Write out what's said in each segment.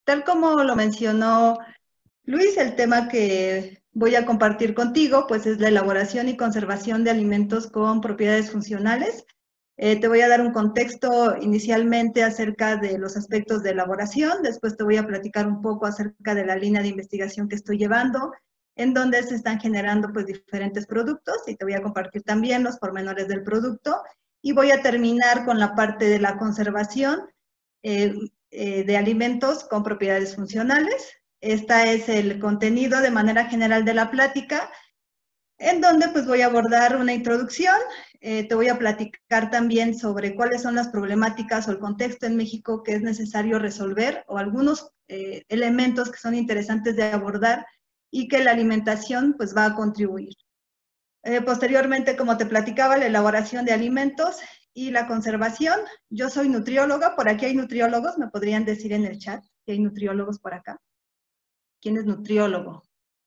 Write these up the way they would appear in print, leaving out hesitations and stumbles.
tal como lo mencionó Luis, el tema que voy a compartir contigo, pues es la elaboración y conservación de alimentos con propiedades funcionales. Te voy a dar un contexto inicialmente acerca de los aspectos de elaboración, después te voy a platicar un poco acerca de la línea de investigación que estoy llevando, en donde se están generando pues diferentes productos, y te voy a compartir también los pormenores del producto, y voy a terminar con la parte de la conservación de alimentos con propiedades funcionales. Este es el contenido de manera general de la plática, en donde pues voy a abordar una introducción, te voy a platicar también sobre cuáles son las problemáticas o el contexto en México que es necesario resolver, o algunos elementos que son interesantes de abordar y que la alimentación pues va a contribuir. Posteriormente, como te platicaba, la elaboración de alimentos y la conservación. Yo soy nutrióloga, por aquí hay nutriólogos, me podrían decir en el chat si hay nutriólogos por acá. ¿Quién es nutriólogo?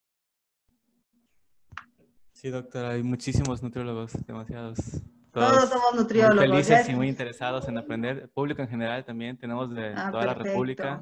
Sí, doctora, hay muchísimos nutriólogos, demasiados. Todos Todos somos muy nutriólogos. felices y muy interesados en aprender. El público en general también, tenemos de toda la Perfecto. República.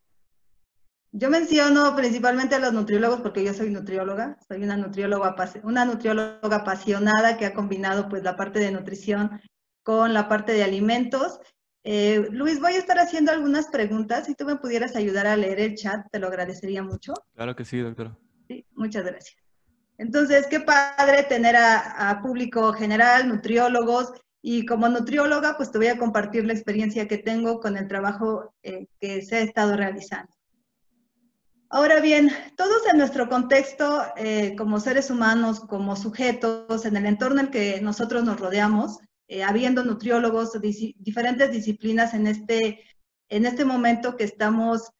Yo menciono principalmente a los nutriólogos porque yo soy nutrióloga, soy una nutrióloga apasionada que ha combinado pues la parte de nutrición con la parte de alimentos. Luis, voy a estar haciendo algunas preguntas. Si tú me pudieras ayudar a leer el chat, te lo agradecería mucho. Claro que sí, doctora. Sí, muchas gracias. Entonces, qué padre tener a público general, nutriólogos, y como nutrióloga, pues te voy a compartir la experiencia que tengo con el trabajo que se ha estado realizando. Ahora bien, todos en nuestro contexto, como seres humanos, como sujetos, en el entorno en el que nosotros nos rodeamos, habiendo nutriólogos, diferentes disciplinas en este momento que estamos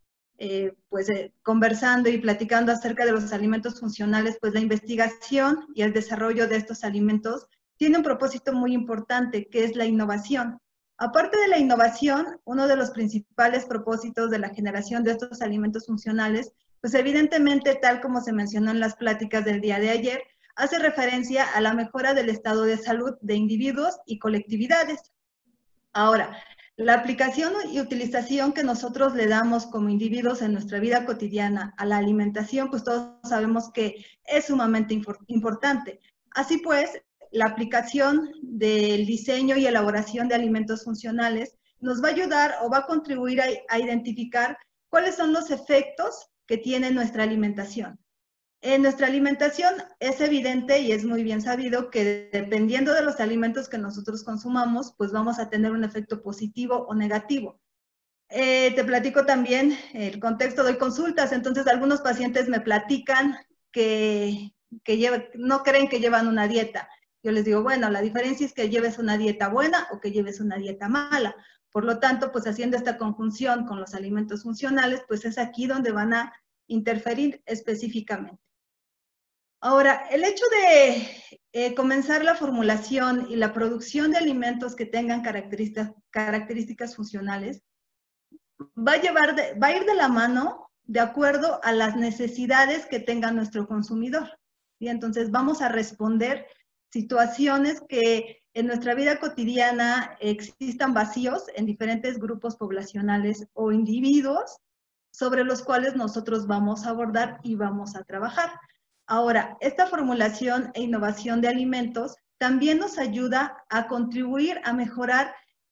conversando y platicando acerca de los alimentos funcionales, pues la investigación y el desarrollo de estos alimentos tiene un propósito muy importante, que es la innovación. Aparte de la innovación, uno de los principales propósitos de la generación de estos alimentos funcionales, pues evidentemente, tal como se mencionó en las pláticas del día de ayer, hace referencia a la mejora del estado de salud de individuos y colectividades. Ahora, la aplicación y utilización que nosotros le damos como individuos en nuestra vida cotidiana a la alimentación, pues todos sabemos que es sumamente importante. Así pues, la aplicación del diseño y elaboración de alimentos funcionales nos va a ayudar o va a contribuir a identificar cuáles son los efectos que tiene nuestra alimentación. En nuestra alimentación es evidente y es muy bien sabido que dependiendo de los alimentos que nosotros consumamos, pues vamos a tener un efecto positivo o negativo. Te platico también el contexto, doy consultas, entonces algunos pacientes me platican que no creen que llevan una dieta. Yo les digo, bueno, la diferencia es que lleves una dieta buena o que lleves una dieta mala. Por lo tanto, pues haciendo esta conjunción con los alimentos funcionales, pues es aquí donde van a interferir específicamente. Ahora, el hecho de comenzar la formulación y la producción de alimentos que tengan características funcionales va a ir de la mano de acuerdo a las necesidades que tenga nuestro consumidor. Y entonces vamos a responder situaciones que en nuestra vida cotidiana existan vacíos en diferentes grupos poblacionales o individuos sobre los cuales nosotros vamos a abordar y vamos a trabajar. Ahora, esta formulación e innovación de alimentos también nos ayuda a contribuir a mejorar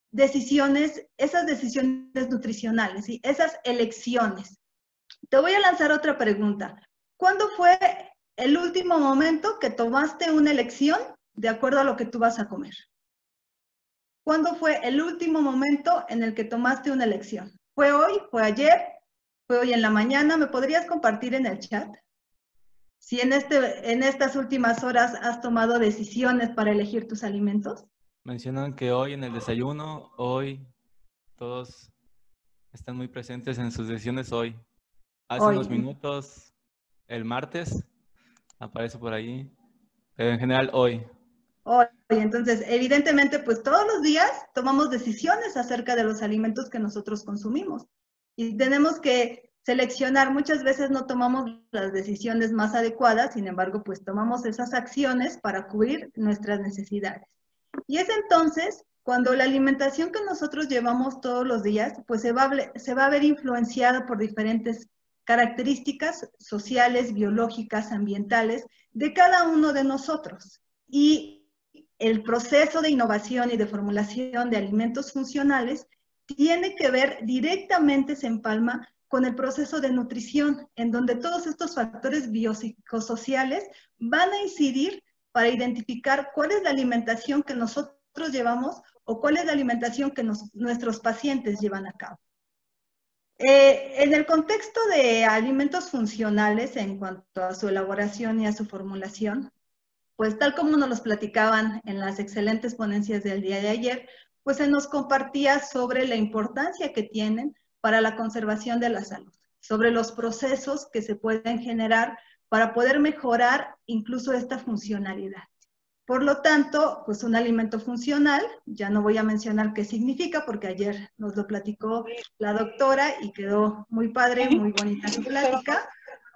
esas decisiones nutricionales y esas elecciones. Te voy a lanzar otra pregunta. ¿Cuándo fue el último momento que tomaste una elección de acuerdo a lo que tú vas a comer? ¿Cuándo fue el último momento en el que tomaste una elección? ¿Fue hoy? ¿Fue ayer? ¿Fue hoy en la mañana? ¿Me podrías compartir en el chat? Si en estas últimas horas has tomado decisiones para elegir tus alimentos. Mencionan que hoy en el desayuno, hoy todos están muy presentes en sus decisiones hoy. Hace unos minutos, el martes, aparece por ahí, pero en general hoy. Hoy, entonces, evidentemente, pues todos los días tomamos decisiones acerca de los alimentos que nosotros consumimos y tenemos que seleccionar. Muchas veces no tomamos las decisiones más adecuadas, sin embargo, pues tomamos esas acciones para cubrir nuestras necesidades. Y es entonces cuando la alimentación que nosotros llevamos todos los días, pues se va a ver influenciada por diferentes características sociales, biológicas, ambientales de cada uno de nosotros. Y el proceso de innovación y de formulación de alimentos funcionales tiene que ver directamente, se empalma con el proceso de nutrición, en donde todos estos factores biopsicosociales van a incidir para identificar cuál es la alimentación que nosotros llevamos o cuál es la alimentación que nuestros pacientes llevan a cabo. En el contexto de alimentos funcionales, en cuanto a su elaboración y a su formulación, pues tal como nos los platicaban en las excelentes ponencias del día de ayer, pues se nos compartía sobre la importancia que tienen para la conservación de la salud, sobre los procesos que se pueden generar para poder mejorar incluso esta funcionalidad. Por lo tanto, pues un alimento funcional, ya no voy a mencionar qué significa porque ayer nos lo platicó la doctora y quedó muy padre, muy bonita su plática.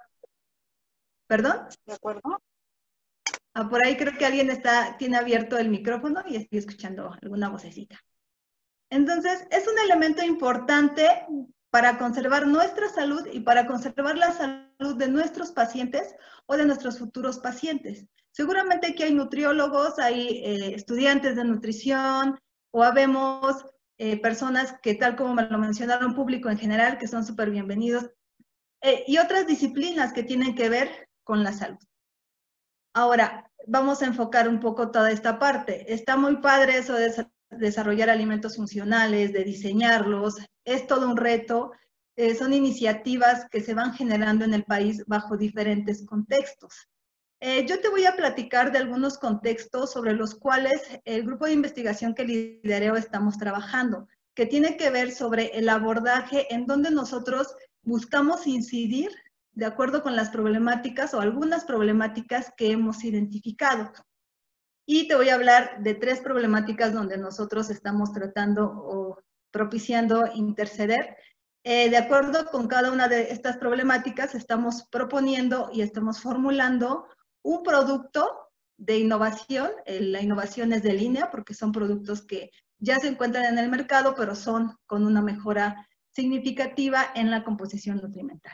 ¿Perdón? ¿De acuerdo? Ah, por ahí creo que alguien tiene abierto el micrófono y estoy escuchando alguna vocecita. Entonces, es un elemento importante para conservar nuestra salud y para conservar la salud de nuestros pacientes o de nuestros futuros pacientes. Seguramente aquí hay nutriólogos, hay estudiantes de nutrición o habemos personas que, tal como me lo mencionaron, público en general, que son súper bienvenidos, y otras disciplinas que tienen que ver con la salud. Ahora, vamos a enfocar un poco toda esta parte. Está muy padre eso de desarrollar alimentos funcionales, de diseñarlos, es todo un reto, son iniciativas que se van generando en el país bajo diferentes contextos. Yo te voy a platicar de algunos contextos sobre los cuales el grupo de investigación que lidereo estamos trabajando, que tiene que ver sobre el abordaje en donde nosotros buscamos incidir de acuerdo con las problemáticas o algunas problemáticas que hemos identificado. Y te voy a hablar de 3 problemáticas donde nosotros estamos tratando o propiciando interceder. De acuerdo con cada una de estas problemáticas, estamos proponiendo y estamos formulando un producto de innovación. La innovación es de línea porque son productos que ya se encuentran en el mercado, pero son con una mejora significativa en la composición nutrimental.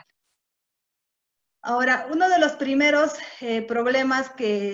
Ahora, uno de los primeros problemas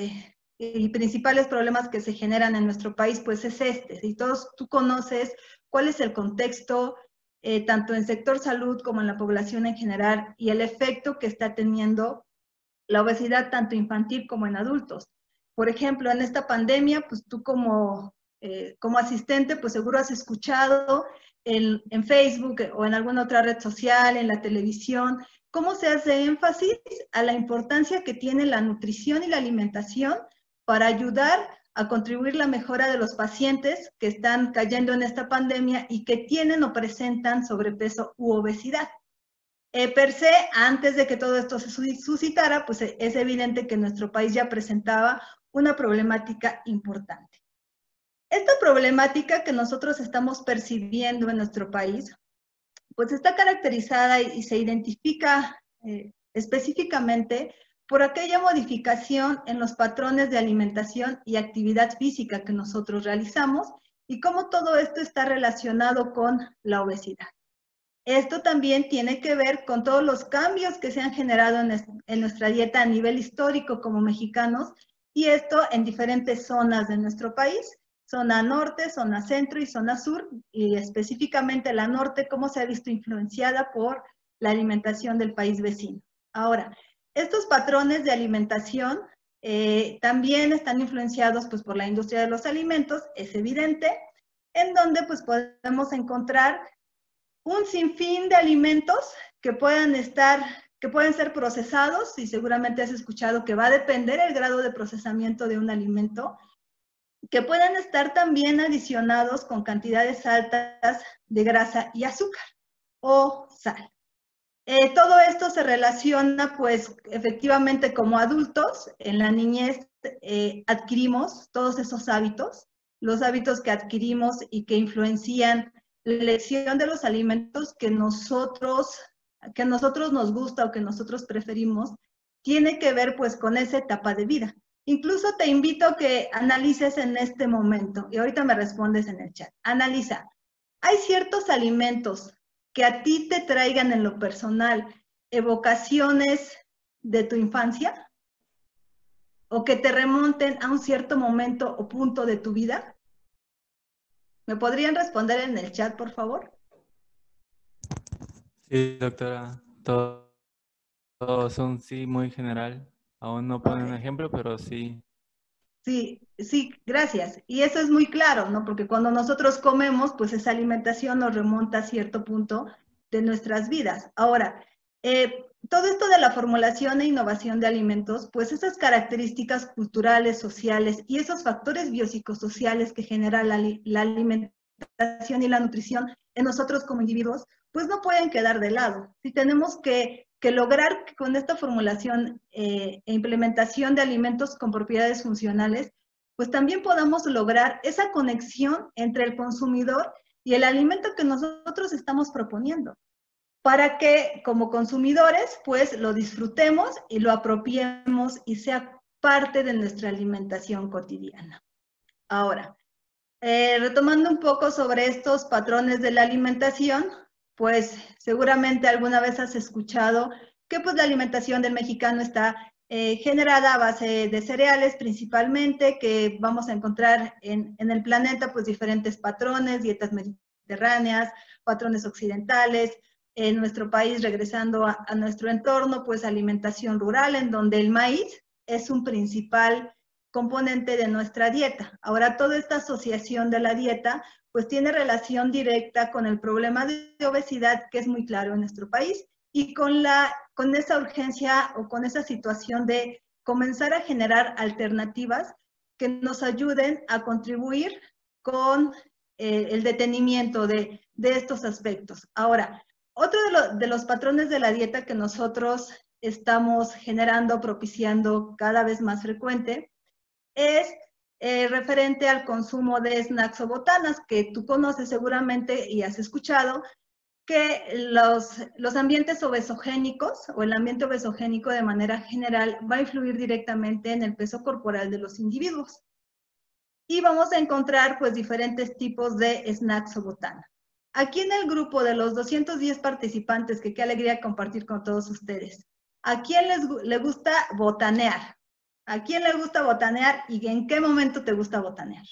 y principales problemas que se generan en nuestro país, pues es este. Si tú conoces cuál es el contexto, tanto en sector salud como en la población en general, y el efecto que está teniendo la obesidad tanto infantil como en adultos. Por ejemplo, en esta pandemia, pues tú como asistente, pues seguro has escuchado en Facebook o en alguna otra red social, en la televisión, cómo se hace énfasis a la importancia que tiene la nutrición y la alimentación para ayudar a contribuir la mejora de los pacientes que están cayendo en esta pandemia y que tienen o presentan sobrepeso u obesidad. Per se, antes de que todo esto se suscitara, pues es evidente que nuestro país ya presentaba una problemática importante. Esta problemática que nosotros estamos percibiendo en nuestro país, pues está caracterizada y se identifica específicamente por aquella modificación en los patrones de alimentación y actividad física que nosotros realizamos y cómo todo esto está relacionado con la obesidad. Esto también tiene que ver con todos los cambios que se han generado en nuestra dieta a nivel histórico como mexicanos, y esto en diferentes zonas de nuestro país, zona norte, zona centro y zona sur, y específicamente la norte, cómo se ha visto influenciada por la alimentación del país vecino. Ahora, estos patrones de alimentación también están influenciados pues, por la industria de los alimentos, es evidente, en donde pues, podemos encontrar un sinfín de alimentos que pueden ser procesados, y seguramente has escuchado que va a depender el grado de procesamiento de un alimento, que pueden estar también adicionados con cantidades altas de grasa y azúcar o sal. Todo esto se relaciona, pues, efectivamente como adultos, en la niñez adquirimos todos esos hábitos, los hábitos que adquirimos y que influencian la elección de los alimentos que a nosotros nos gusta o que nosotros preferimos, tiene que ver, pues, con esa etapa de vida. Incluso te invito a que analices en este momento, y ahorita me respondes en el chat. Analiza, ¿hay ciertos alimentos que a ti te traigan en lo personal evocaciones de tu infancia? ¿O que te remonten a un cierto momento o punto de tu vida? ¿Me podrían responder en el chat, por favor? Sí, doctora. Todos son sí muy general. Aún no ponen un ejemplo, pero sí. Sí, sí, gracias. Y eso es muy claro, ¿no? Porque cuando nosotros comemos, pues esa alimentación nos remonta a cierto punto de nuestras vidas. Ahora, todo esto de la formulación e innovación de alimentos, pues esas características culturales, sociales y esos factores biopsicosociales que genera la alimentación y la nutrición en nosotros como individuos, pues no pueden quedar de lado. Si tenemos que lograr que con esta formulación e implementación de alimentos con propiedades funcionales, pues también podamos lograr esa conexión entre el consumidor y el alimento que nosotros estamos proponiendo, para que como consumidores pues lo disfrutemos y lo apropiemos y sea parte de nuestra alimentación cotidiana. Ahora, retomando un poco sobre estos patrones de la alimentación, pues seguramente alguna vez has escuchado que pues la alimentación del mexicano está generada a base de cereales principalmente, que vamos a encontrar en el planeta pues diferentes patrones, dietas mediterráneas, patrones occidentales, en nuestro país regresando a nuestro entorno, pues alimentación rural en donde el maíz es un principal componente de nuestra dieta. Ahora, toda esta asociación de la dieta, pues tiene relación directa con el problema de obesidad que es muy claro en nuestro país y con esa urgencia o con esa situación de comenzar a generar alternativas que nos ayuden a contribuir con el detenimiento de estos aspectos. Ahora, otro de los patrones de la dieta que nosotros estamos generando, propiciando cada vez más frecuente, es referente al consumo de snacks o botanas, que tú conoces seguramente y has escuchado, que los ambientes obesogénicos o el ambiente obesogénico de manera general va a influir directamente en el peso corporal de los individuos. Y vamos a encontrar pues diferentes tipos de snacks o botanas. Aquí en el grupo de los 210 participantes, que qué alegría compartir con todos ustedes, ¿a quién le gusta botanear? ¿A quién le gusta botanear y en qué momento te gusta botanear?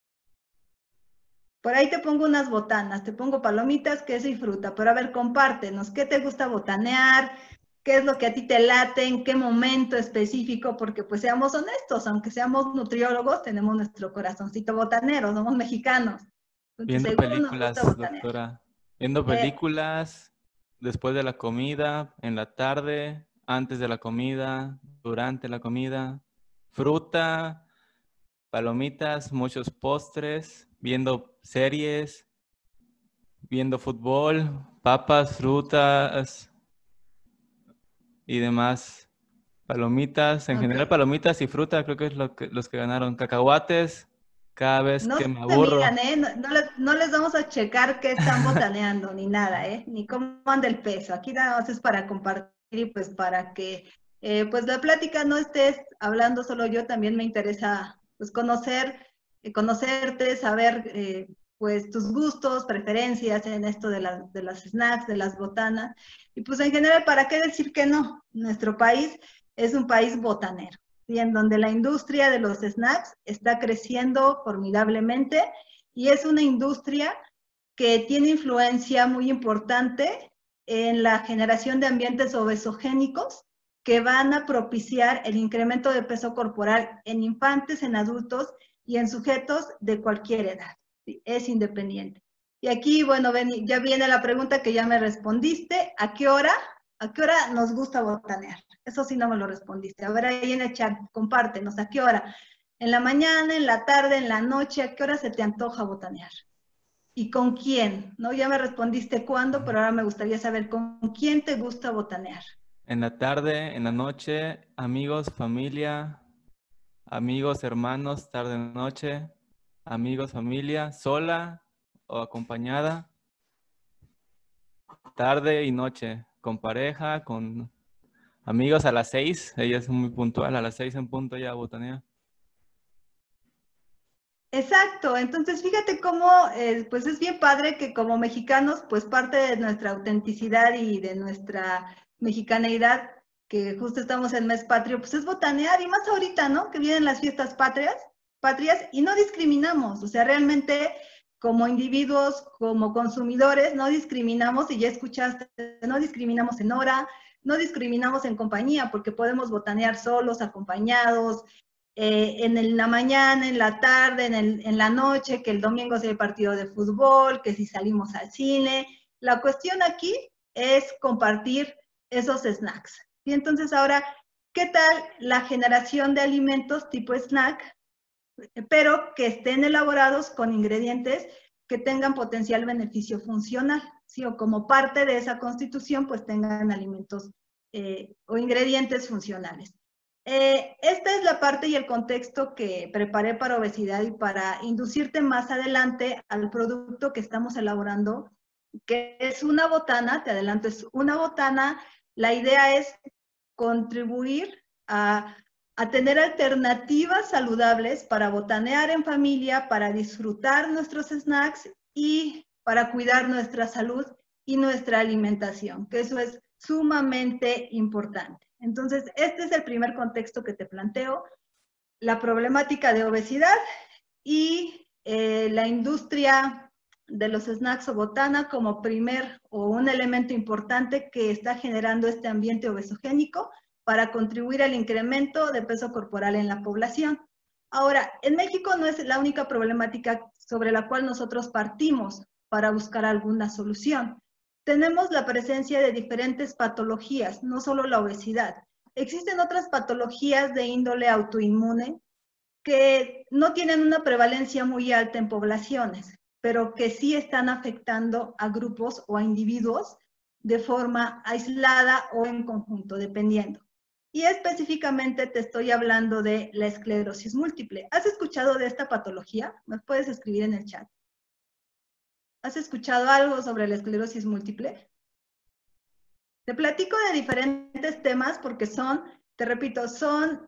Por ahí te pongo unas botanas, te pongo palomitas, queso y fruta, pero a ver, compártenos, ¿qué te gusta botanear? ¿Qué es lo que a ti te late? ¿En qué momento específico? Porque pues seamos honestos, aunque seamos nutriólogos, tenemos nuestro corazoncito botanero, somos mexicanos. Entonces, Viendo seguro nos gusta películas, botanear. doctora. Viendo películas después de la comida, en la tarde, antes de la comida, durante la comida. Fruta, palomitas, muchos postres, viendo series, viendo fútbol, papas, frutas y demás. Palomitas, en general Ok. palomitas y fruta, creo que es los que ganaron. Cacahuates, cada vez No que me se midan, aburro. ¿eh? No les vamos a checar qué están botaneando, ni nada, ¿eh? Ni cómo anda el peso. Aquí nada más es para compartir y pues para que pues la plática no estés hablando solo yo, también me interesa pues conocerte, saber pues tus gustos, preferencias en esto de las snacks, de las botanas. Y pues en general, ¿para qué decir que no? Nuestro país es un país botanero y en donde la industria de los snacks está creciendo formidablemente y es una industria que tiene influencia muy importante en la generación de ambientes obesogénicos que van a propiciar el incremento de peso corporal en infantes, en adultos y en sujetos de cualquier edad. Es independiente. Y aquí, bueno, ya viene la pregunta que ya me respondiste. ¿A qué hora? ¿A qué hora nos gusta botanear? Eso sí no me lo respondiste. A ver ahí en el chat, compártenos, ¿a qué hora? ¿En la mañana, en la tarde, en la noche? ¿A qué hora se te antoja botanear? ¿Y con quién? ¿No? Ya me respondiste cuándo, pero ahora me gustaría saber con quién te gusta botanear. En la tarde, en la noche, amigos, familia, amigos, hermanos, tarde, noche, amigos, familia, sola o acompañada, tarde y noche, con pareja, con Amigos, a las 6, ella es muy puntual, a las 6 en punto ya botanea. Exacto, entonces fíjate cómo, pues es bien padre que como mexicanos, pues parte de nuestra autenticidad y de nuestra mexicaneidad, que justo estamos en mes patrio, pues es botanear, y más ahorita, ¿no? Que vienen las fiestas patrias, y no discriminamos, o sea, realmente como individuos, como consumidores, no discriminamos, y ya escuchaste, no discriminamos en hora, no discriminamos en compañía, porque podemos botanear solos, acompañados, en la mañana, en la tarde, en la noche, que el domingo sea el partido de fútbol, que si salimos al cine. La cuestión aquí es compartir esos snacks. Y entonces ahora, ¿qué tal la generación de alimentos tipo snack, pero que estén elaborados con ingredientes que tengan potencial beneficio funcional? ¿Sí? O como parte de esa constitución, pues tengan alimentos o ingredientes funcionales. Esta es la parte y el contexto que preparé para obesidad y para inducirte más adelante al producto que estamos elaborando, que es una botana, te adelanto, es una botana. La idea es contribuir a tener alternativas saludables para botanear en familia, para disfrutar nuestros snacks y para cuidar nuestra salud y nuestra alimentación, que eso es sumamente importante. Entonces, este es el primer contexto que te planteo, la problemática de obesidad y la industria de los snacks o botana como primer o un elemento importante que está generando este ambiente obesogénico para contribuir al incremento de peso corporal en la población. Ahora, en México no es la única problemática sobre la cual nosotros partimos para buscar alguna solución. Tenemos la presencia de diferentes patologías, no solo la obesidad. Existen otras patologías de índole autoinmune que no tienen una prevalencia muy alta en poblaciones, pero que sí están afectando a grupos o a individuos de forma aislada o en conjunto, dependiendo. Y específicamente te estoy hablando de la esclerosis múltiple. ¿Has escuchado de esta patología? Me puedes escribir en el chat. ¿Has escuchado algo sobre la esclerosis múltiple? Te platico de diferentes temas porque son, te repito, son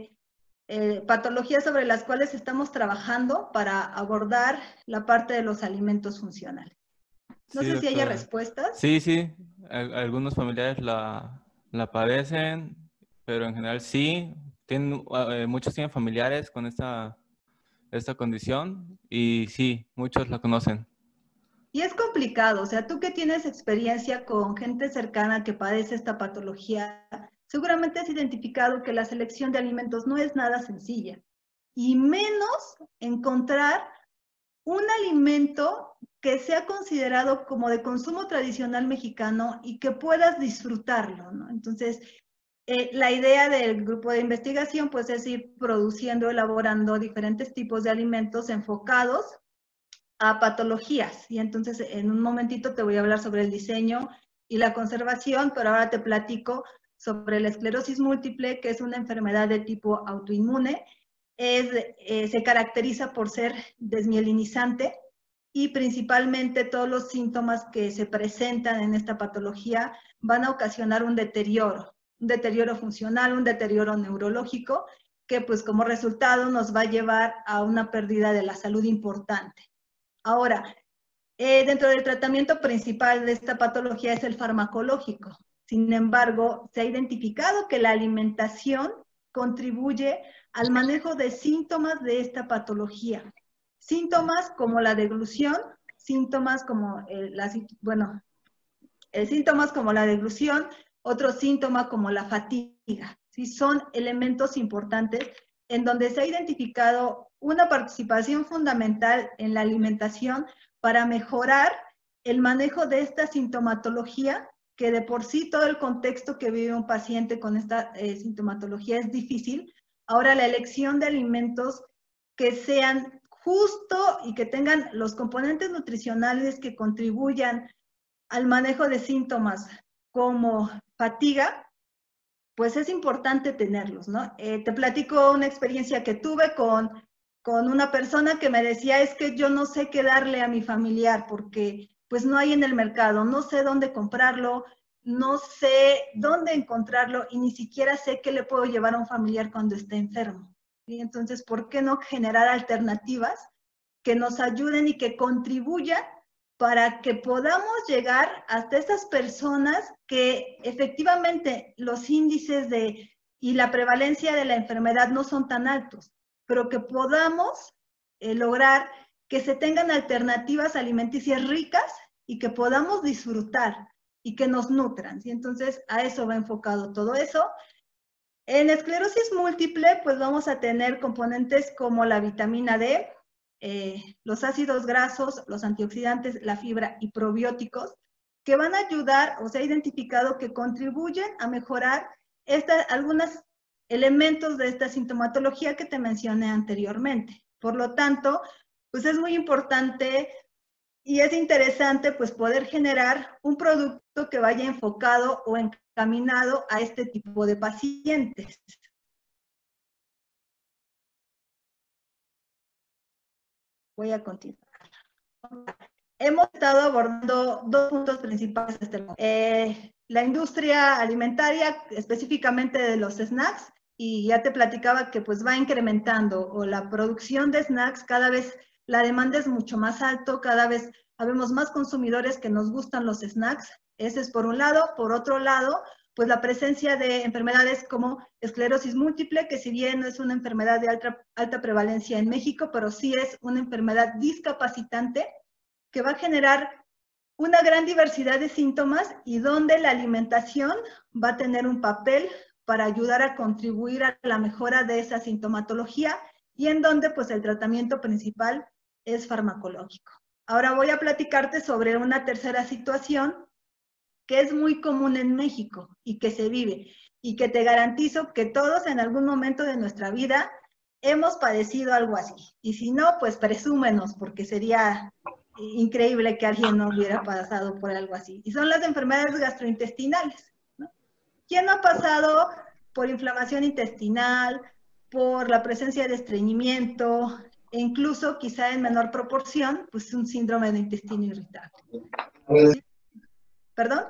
patologías sobre las cuales estamos trabajando para abordar la parte de los alimentos funcionales. No Sí, sé si haya doctora. respuestas. Sí, sí, algunos familiares la padecen, pero en general sí. Muchos tienen familiares con esta condición y sí, muchos la conocen. Y es complicado, o sea, tú que tienes experiencia con gente cercana que padece esta patología, seguramente has identificado que la selección de alimentos no es nada sencilla, y menos encontrar un alimento que sea considerado como de consumo tradicional mexicano y que puedas disfrutarlo, ¿no? Entonces, la idea del grupo de investigación pues es ir produciendo, elaborando diferentes tipos de alimentos enfocados a patologías. Y entonces en un momentito te voy a hablar sobre el diseño y la conservación, pero ahora te platico sobre la esclerosis múltiple, que es una enfermedad de tipo autoinmune. Se caracteriza por ser desmielinizante y principalmente todos los síntomas que se presentan en esta patología van a ocasionar un deterioro funcional, un deterioro neurológico, que pues como resultado nos va a llevar a una pérdida de la salud importante. Ahora, dentro del tratamiento principal de esta patología es el farmacológico. Sin embargo, se ha identificado que la alimentación contribuye al manejo de síntomas de esta patología. Síntomas como la deglución, síntomas como síntomas como la deglución, otro síntoma como la fatiga. ¿Sí? Son elementos importantes en donde se ha identificado una participación fundamental en la alimentación para mejorar el manejo de esta sintomatología, que de por sí todo el contexto que vive un paciente con esta sintomatología es difícil. Ahora la elección de alimentos que sean justo y que tengan los componentes nutricionales que contribuyan al manejo de síntomas como fatiga, pues es importante tenerlos, ¿no? Te platico una experiencia que tuve con una persona que me decía, es que yo no sé qué darle a mi familiar porque pues no hay en el mercado, no sé dónde comprarlo, no sé dónde encontrarlo y ni siquiera sé qué le puedo llevar a un familiar cuando esté enfermo. ¿Sí? Entonces, ¿por qué no generar alternativas que nos ayuden y que contribuyan para que podamos llegar hasta esas personas que efectivamente los índices y la prevalencia de la enfermedad no son tan altos, pero que podamos lograr que se tengan alternativas alimenticias ricas y que podamos disfrutar y que nos nutran, ¿sí? Entonces, a eso va enfocado todo eso. En esclerosis múltiple, pues vamos a tener componentes como la vitamina D, los ácidos grasos, los antioxidantes, la fibra y probióticos, que van a ayudar, o se ha identificado que contribuyen a mejorar algunos elementos de esta sintomatología que te mencioné anteriormente. Por lo tanto, pues es muy importante y es interesante pues poder generar un producto que vaya enfocado o encaminado a este tipo de pacientes. Voy a continuar. Hemos estado abordando dos puntos principales hasta el momento. La industria alimentaria, específicamente de los snacks, y ya te platicaba que pues va incrementando, o la producción de snacks, cada vez la demanda es mucho más alto, cada vez habemos más consumidores que nos gustan los snacks. Ese es por un lado. Por otro lado, pues la presencia de enfermedades como esclerosis múltiple, que si bien no es una enfermedad de alta prevalencia en México, pero sí es una enfermedad discapacitante que va a generar una gran diversidad de síntomas y donde la alimentación va a tener un papel para ayudar a contribuir a la mejora de esa sintomatología y en donde pues el tratamiento principal es farmacológico. Ahora voy a platicarte sobre una tercera situación que es muy común en México y que se vive y que te garantizo que todos en algún momento de nuestra vida hemos padecido algo así. Y si no, pues presúmenos, porque sería increíble que alguien no hubiera pasado por algo así. Y son las enfermedades gastrointestinales, ¿no? ¿Quién no ha pasado por inflamación intestinal, por la presencia de estreñimiento, e incluso quizá en menor proporción, pues un síndrome de intestino irritable? ¿Sí? ¿Perdón?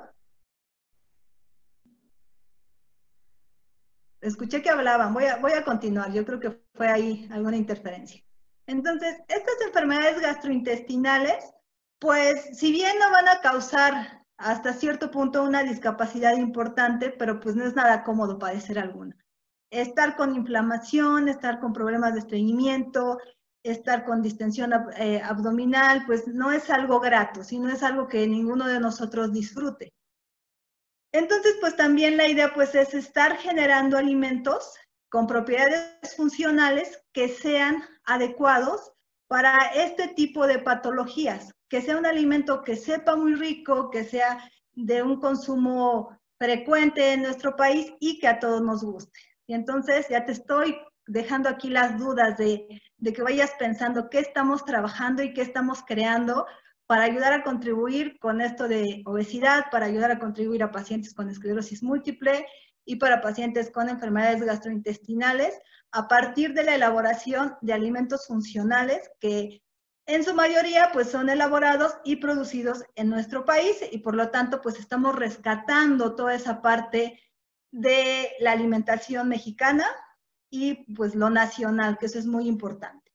Escuché que hablaban, voy a continuar, yo creo que fue ahí alguna interferencia. Entonces, estas enfermedades gastrointestinales, pues si bien no van a causar hasta cierto punto una discapacidad importante, pero pues no es nada cómodo padecer alguna. Estar con inflamación, estar con problemas de estreñimiento, estar con distensión abdominal, pues no es algo grato, sino es algo que ninguno de nosotros disfrute. Entonces, pues también la idea pues es estar generando alimentos con propiedades funcionales que sean adecuados para este tipo de patologías, que sea un alimento que sepa muy rico, que sea de un consumo frecuente en nuestro país y que a todos nos guste. Y entonces ya te estoy dejando aquí las dudas de que vayas pensando qué estamos trabajando y qué estamos creando para ayudar a contribuir con esto de obesidad, para ayudar a contribuir a pacientes con esclerosis múltiple y para pacientes con enfermedades gastrointestinales, a partir de la elaboración de alimentos funcionales que en su mayoría pues son elaborados y producidos en nuestro país y por lo tanto pues estamos rescatando toda esa parte de la alimentación mexicana y pues lo nacional, que eso es muy importante.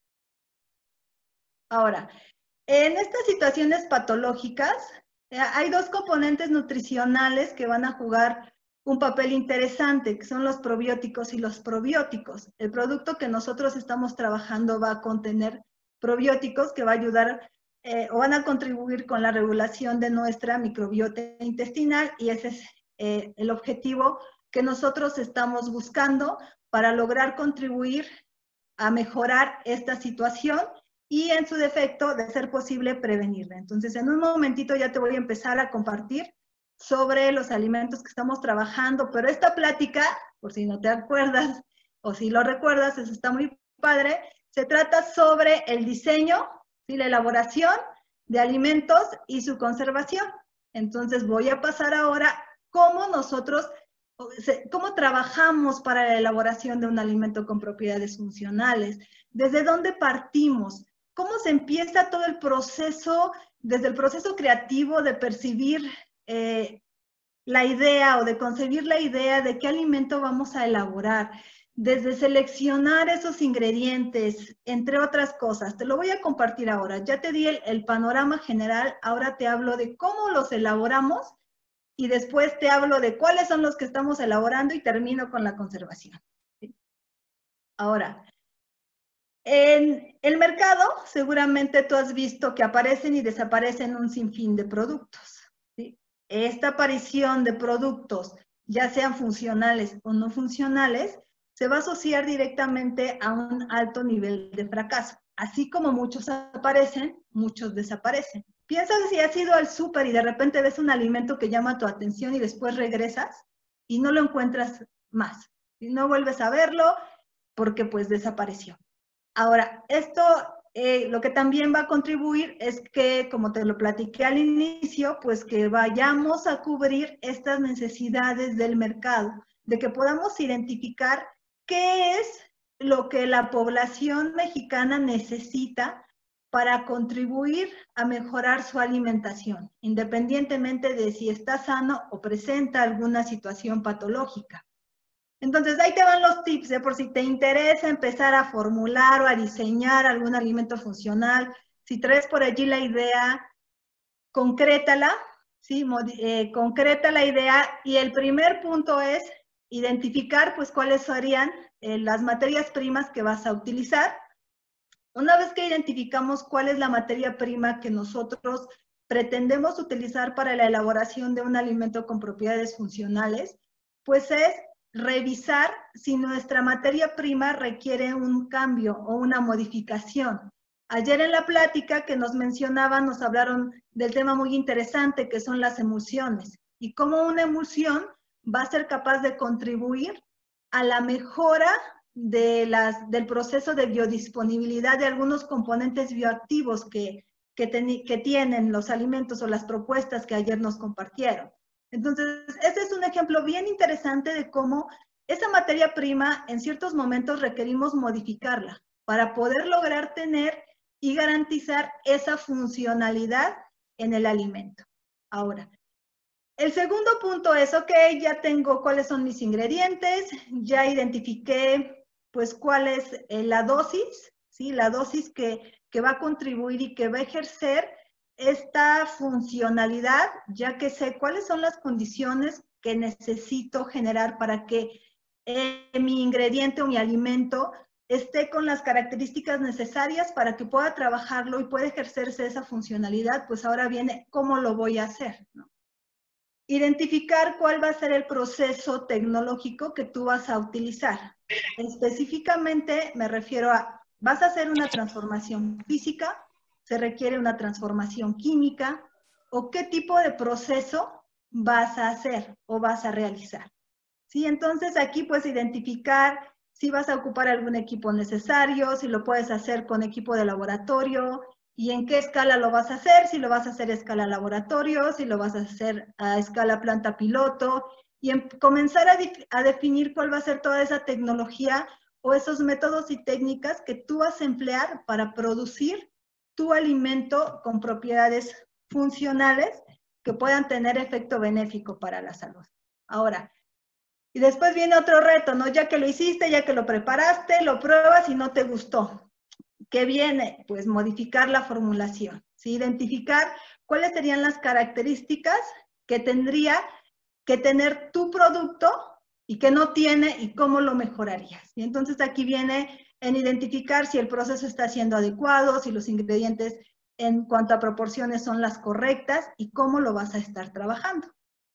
Ahora, en estas situaciones patológicas, hay dos componentes nutricionales que van a jugar un papel interesante, que son los probióticos y los probióticos. El producto que nosotros estamos trabajando va a contener probióticos que va a ayudar o van a contribuir con la regulación de nuestra microbiota intestinal y ese es el objetivo que nosotros estamos buscando para lograr contribuir a mejorar esta situación y en su defecto, de ser posible, prevenirla. Entonces, en un momentito ya te voy a empezar a compartir sobre los alimentos que estamos trabajando, pero esta plática, por si no te acuerdas o si lo recuerdas, eso está muy padre, se trata sobre el diseño y la elaboración de alimentos y su conservación. Entonces, voy a pasar ahora cómo nosotros, cómo trabajamos para la elaboración de un alimento con propiedades funcionales, desde dónde partimos, cómo se empieza todo el proceso, desde el proceso creativo de percibir la idea o de concebir la idea de qué alimento vamos a elaborar, desde seleccionar esos ingredientes, entre otras cosas. Te lo voy a compartir ahora. Ya te di el panorama general, ahora te hablo de cómo los elaboramos y después te hablo de cuáles son los que estamos elaborando y termino con la conservación. ¿Sí? Ahora, en el mercado seguramente tú has visto que aparecen y desaparecen un sinfín de productos. ¿Sí? Esta aparición de productos, ya sean funcionales o no funcionales, se va a asociar directamente a un alto nivel de fracaso. Así como muchos aparecen, muchos desaparecen. Piensa si has ido al súper y de repente ves un alimento que llama tu atención y después regresas y no lo encuentras más. Y no vuelves a verlo porque pues desapareció. Ahora, esto lo que también va a contribuir es que, como te lo platiqué al inicio, pues que vayamos a cubrir estas necesidades del mercado, de que podamos identificar qué es lo que la población mexicana necesita para contribuir a mejorar su alimentación, independientemente de si está sano o presenta alguna situación patológica. Entonces, ahí te van los tips, por si te interesa empezar a formular o a diseñar algún alimento funcional. Si traes por allí la idea, concrétala, ¿sí? Concreta la idea. Y el primer punto es identificar, pues, cuáles serían las materias primas que vas a utilizar. Una vez que identificamos cuál es la materia prima que nosotros pretendemos utilizar para la elaboración de un alimento con propiedades funcionales, pues es revisar si nuestra materia prima requiere un cambio o una modificación. Ayer en la plática que nos mencionaban, nos hablaron del tema muy interesante que son las emulsiones y cómo una emulsión va a ser capaz de contribuir a la mejora del proceso de biodisponibilidad de algunos componentes bioactivos que tienen los alimentos o las propuestas que ayer nos compartieron. Entonces, este es un ejemplo bien interesante de cómo esa materia prima en ciertos momentos requerimos modificarla para poder lograr tener y garantizar esa funcionalidad en el alimento. Ahora, el segundo punto es, ok, ya tengo cuáles son mis ingredientes, ya identifiqué pues cuál es la dosis, ¿sí? La dosis que va a contribuir y que va a ejercer esta funcionalidad, ya que sé cuáles son las condiciones que necesito generar para que mi ingrediente o mi alimento esté con las características necesarias para que pueda trabajarlo y pueda ejercerse esa funcionalidad, pues ahora viene cómo lo voy a hacer, ¿no? Identificar cuál va a ser el proceso tecnológico que tú vas a utilizar. Específicamente me refiero a, vas a hacer una transformación física, se requiere una transformación química, o qué tipo de proceso vas a hacer o vas a realizar. ¿Sí? Entonces aquí puedes identificar si vas a ocupar algún equipo necesario, si lo puedes hacer con equipo de laboratorio, y en qué escala lo vas a hacer, si lo vas a hacer a escala laboratorio, si lo vas a hacer a escala planta piloto, y comenzar a definir cuál va a ser toda esa tecnología o esos métodos y técnicas que tú vas a emplear para producir tu alimento con propiedades funcionales que puedan tener efecto benéfico para la salud. Ahora, y después viene otro reto, ¿no? Ya que lo hiciste, ya que lo preparaste, lo pruebas y no te gustó. ¿Qué viene? Pues modificar la formulación, ¿sí? Identificar cuáles serían las características que tendría que tener tu producto y que no tiene y cómo lo mejorarías. Y entonces aquí viene en identificar si el proceso está siendo adecuado, si los ingredientes en cuanto a proporciones son las correctas y cómo lo vas a estar trabajando.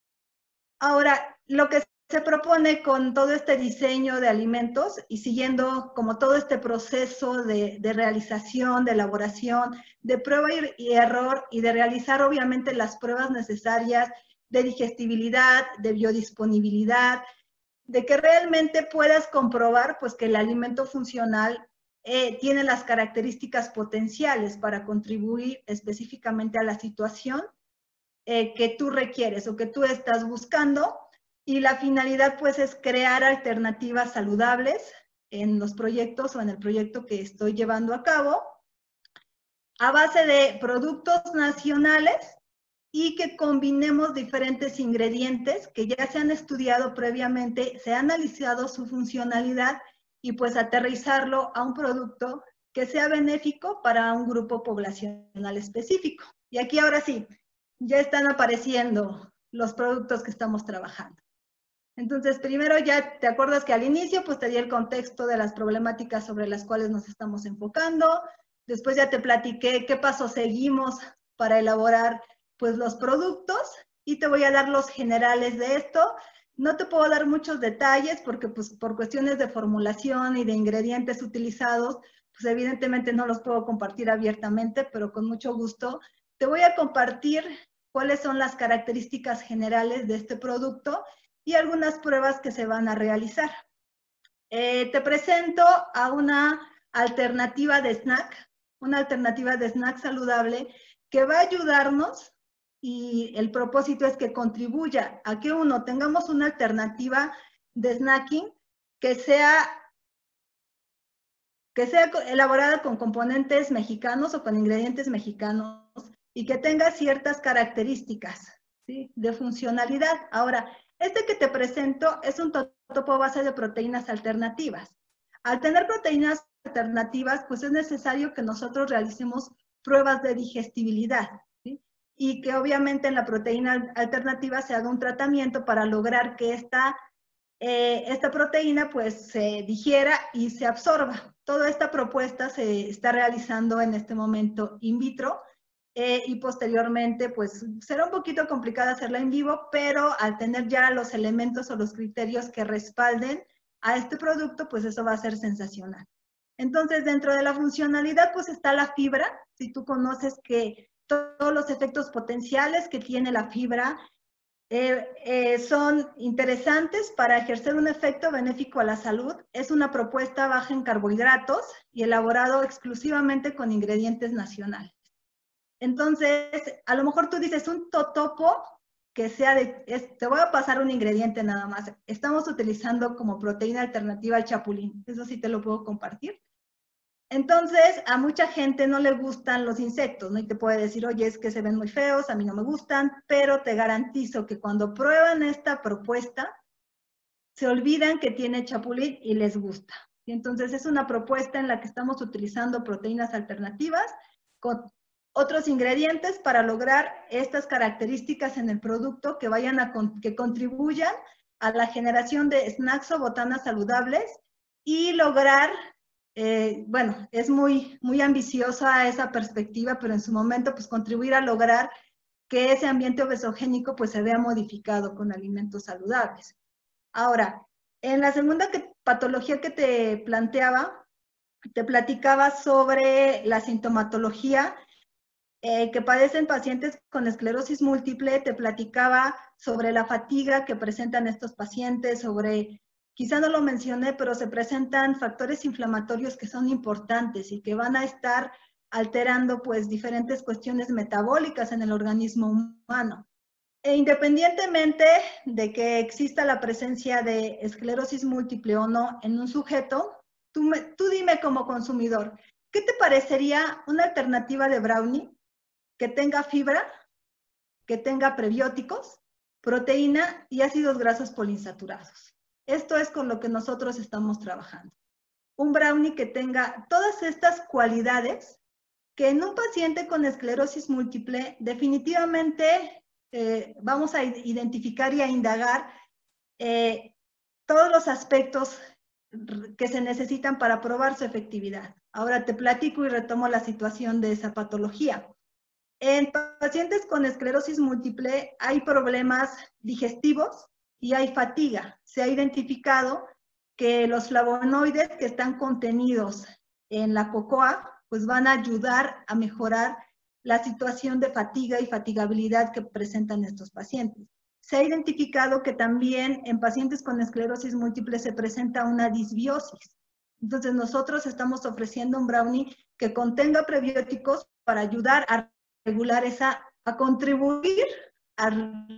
Ahora, lo que se propone con todo este diseño de alimentos y siguiendo como todo este proceso de realización, de elaboración, de prueba y error y de realizar obviamente las pruebas necesarias de digestibilidad, de biodisponibilidad, de que realmente puedas comprobar pues que el alimento funcional tiene las características potenciales para contribuir específicamente a la situación que tú requieres o que tú estás buscando. Y la finalidad pues es crear alternativas saludables en los proyectos o en el proyecto que estoy llevando a cabo a base de productos nacionales y que combinemos diferentes ingredientes que ya se han estudiado previamente, se ha analizado su funcionalidad y pues aterrizarlo a un producto que sea benéfico para un grupo poblacional específico. Y aquí ahora sí, ya están apareciendo los productos que estamos trabajando. Entonces, primero ya te acuerdas que al inicio pues te di el contexto de las problemáticas sobre las cuales nos estamos enfocando. Después ya te platiqué qué pasos seguimos para elaborar pues los productos y te voy a dar los generales de esto. No te puedo dar muchos detalles porque pues por cuestiones de formulación y de ingredientes utilizados, pues evidentemente no los puedo compartir abiertamente, pero con mucho gusto te voy a compartir cuáles son las características generales de este producto y algunas pruebas que se van a realizar. Te presento a una alternativa de snack saludable que va a ayudarnos y el propósito es que contribuya a que uno tengamos una alternativa de snacking que sea elaborada con componentes mexicanos o con ingredientes mexicanos y que tenga ciertas características, ¿sí?, de funcionalidad. Ahora, este que te presento es un totopo a base de proteínas alternativas. Al tener proteínas alternativas, pues es necesario que nosotros realicemos pruebas de digestibilidad, ¿sí?, y que obviamente en la proteína alternativa se haga un tratamiento para lograr que esta proteína pues se digiera y se absorba. Toda esta propuesta se está realizando en este momento in vitro y posteriormente pues será un poquito complicado hacerla en vivo, pero al tener ya los elementos o los criterios que respalden a este producto, pues eso va a ser sensacional. Entonces, dentro de la funcionalidad pues está la fibra. Si tú conoces que todos los efectos potenciales que tiene la fibra son interesantes para ejercer un efecto benéfico a la salud. Es una propuesta baja en carbohidratos y elaborado exclusivamente con ingredientes nacionales. Entonces, a lo mejor tú dices un totopo que sea te voy a pasar un ingrediente nada más. Estamos utilizando como proteína alternativa el chapulín. Eso sí te lo puedo compartir. Entonces, a mucha gente no le gustan los insectos, ¿no? Y te puede decir, oye, es que se ven muy feos, a mí no me gustan, pero te garantizo que cuando prueban esta propuesta, se olvidan que tiene chapulín y les gusta. Y entonces, es una propuesta en la que estamos utilizando proteínas alternativas con otros ingredientes para lograr estas características en el producto que que contribuyan a la generación de snacks o botanas saludables y lograr bueno, es muy ambiciosa esa perspectiva, pero en su momento pues contribuir a lograr que ese ambiente obesogénico pues se vea modificado con alimentos saludables. Ahora, en la segunda patología que te planteaba, te platicaba sobre la sintomatología que padecen pacientes con esclerosis múltiple, te platicaba sobre la fatiga que presentan estos pacientes, sobre, quizá no lo mencioné, pero se presentan factores inflamatorios que son importantes y que van a estar alterando pues diferentes cuestiones metabólicas en el organismo humano. E independientemente de que exista la presencia de esclerosis múltiple o no en un sujeto, tú dime como consumidor, ¿qué te parecería una alternativa de brownie que tenga fibra, que tenga prebióticos, proteína y ácidos grasos poliinsaturados? Esto es con lo que nosotros estamos trabajando. Un brownie que tenga todas estas cualidades que en un paciente con esclerosis múltiple definitivamente vamos a identificar y a indagar todos los aspectos que se necesitan para probar su efectividad. Ahora te platico y retomo la situación de esa patología. En pacientes con esclerosis múltiple hay problemas digestivos y hay fatiga. Se ha identificado que los flavonoides que están contenidos en la cocoa pues van a ayudar a mejorar la situación de fatiga y fatigabilidad que presentan estos pacientes. Se ha identificado que también en pacientes con esclerosis múltiple se presenta una disbiosis. Entonces nosotros estamos ofreciendo un brownie que contenga prebióticos para ayudar a regular a contribuir a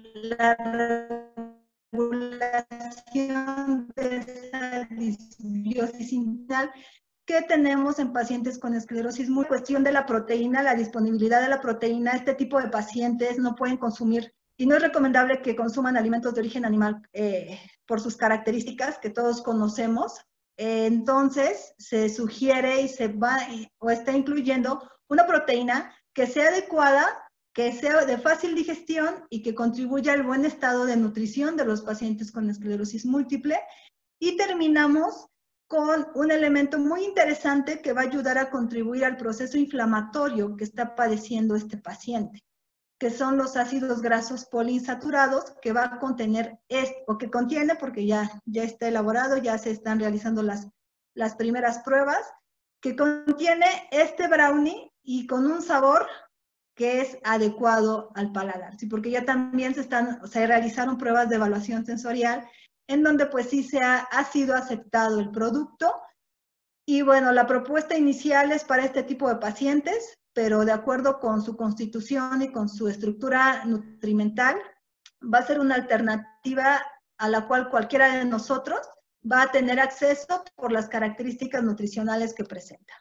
la regulación de esa disbiosis intestinal ¿qué tenemos en pacientes con esclerosis múltiple? Cuestión de la proteína, la disponibilidad de la proteína. Este tipo de pacientes no pueden consumir, y no es recomendable que consuman alimentos de origen animal por sus características que todos conocemos. Entonces, se sugiere y se va o está incluyendo una proteína que sea adecuada, que sea de fácil digestión y que contribuya al buen estado de nutrición de los pacientes con esclerosis múltiple. Y terminamos con un elemento muy interesante que va a ayudar a contribuir al proceso inflamatorio que está padeciendo este paciente, que son los ácidos grasos poliinsaturados, que va a contener, o que contiene, porque ya está elaborado, ya se están realizando las primeras pruebas, que contiene este brownie y con un sabor que es adecuado al paladar, ¿sí? Porque ya también se realizaron pruebas de evaluación sensorial en donde pues sí ha sido aceptado el producto. Y bueno, la propuesta inicial es para este tipo de pacientes, pero de acuerdo con su constitución y con su estructura nutrimental, va a ser una alternativa a la cual cualquiera de nosotros va a tener acceso por las características nutricionales que presenta.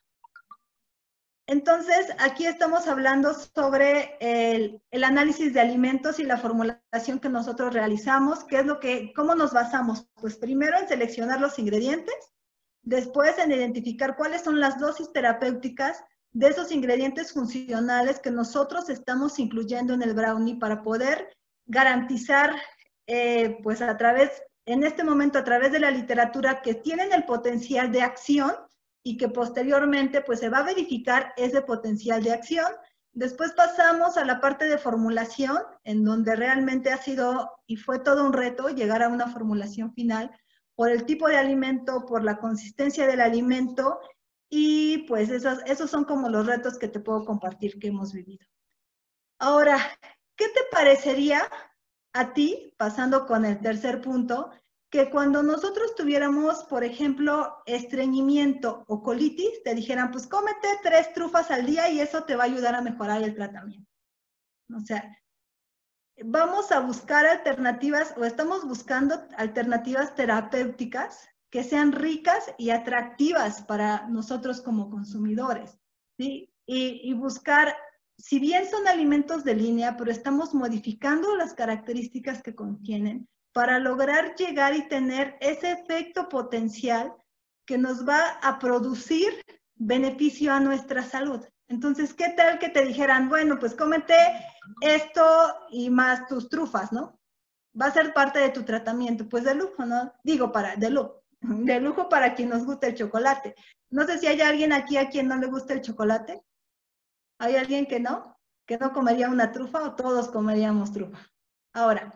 Entonces, aquí estamos hablando sobre el análisis de alimentos y la formulación que nosotros realizamos. ¿Cómo nos basamos? Pues primero en seleccionar los ingredientes, después en identificar cuáles son las dosis terapéuticas de esos ingredientes funcionales que nosotros estamos incluyendo en el brownie para poder garantizar, pues en este momento a través de la literatura, que tienen el potencial de acción y que posteriormente pues se va a verificar ese potencial de acción. Después pasamos a la parte de formulación, en donde realmente ha sido y fue todo un reto llegar a una formulación final por el tipo de alimento, por la consistencia del alimento, y pues esos son como los retos que te puedo compartir que hemos vivido. Ahora, ¿qué te parecería a ti, pasando con el tercer punto, que cuando nosotros tuviéramos, por ejemplo, estreñimiento o colitis, te dijeran, pues cómete 3 trufas al día y eso te va a ayudar a mejorar el tratamiento? O sea, vamos a buscar alternativas, o estamos buscando alternativas terapéuticas que sean ricas y atractivas para nosotros como consumidores, ¿sí? Y buscar, si bien son alimentos de línea, pero estamos modificando las características que contienen para lograr llegar y tener ese efecto potencial que nos va a producir beneficio a nuestra salud. Entonces, ¿qué tal que te dijeran, bueno, pues cómete esto y más tus trufas, ¿no? Va a ser parte de tu tratamiento, pues de lujo, ¿no? Digo, de lujo para quien nos gusta el chocolate. No sé si hay alguien aquí a quien no le gusta el chocolate. ¿Hay alguien que no comería una trufa, o todos comeríamos trufa? Ahora,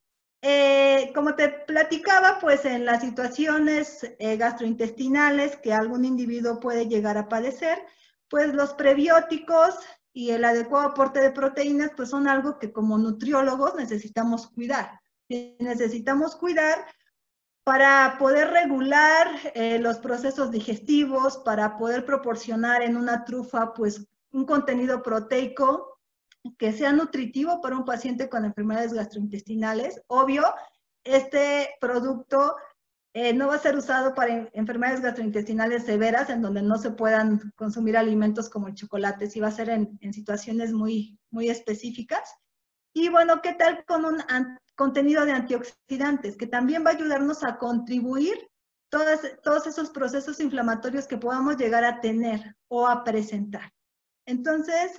como te platicaba, pues en las situaciones gastrointestinales que algún individuo puede llegar a padecer, pues los prebióticos y el adecuado aporte de proteínas, pues son algo que como nutriólogos necesitamos cuidar. Necesitamos cuidar para poder regular los procesos digestivos, para poder proporcionar en una trufa, pues, un contenido proteico que sea nutritivo para un paciente con enfermedades gastrointestinales. Obvio, este producto no va a ser usado para enfermedades gastrointestinales severas, en donde no se puedan consumir alimentos como el chocolate, sí va a ser en situaciones muy, muy específicas. Y bueno, ¿qué tal con un contenido de antioxidantes, que también va a ayudarnos a contribuir todos esos procesos inflamatorios que podamos llegar a tener o a presentar? Entonces,